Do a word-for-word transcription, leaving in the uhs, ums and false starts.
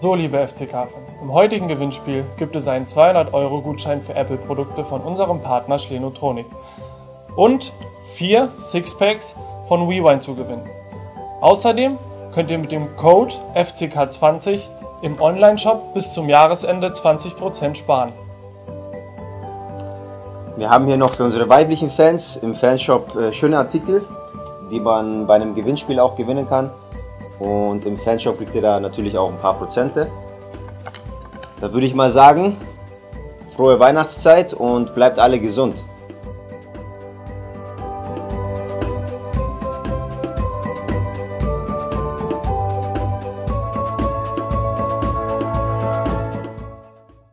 So, liebe F C K-Fans, im heutigen Gewinnspiel gibt es einen zweihundert Euro Gutschein für Apple-Produkte von unserem Partner Schlenotronic und vier Sixpacks von WeWine zu gewinnen. Außerdem könnt ihr mit dem Code F C K zwanzig im Onlineshop bis zum Jahresende zwanzig Prozent sparen. Wir haben hier noch für unsere weiblichen Fans im Fanshop äh, schöne Artikel, die man bei einem Gewinnspiel auch gewinnen kann. Und im Fanshop kriegt ihr da natürlich auch ein paar Prozente. Da würde ich mal sagen, frohe Weihnachtszeit und bleibt alle gesund.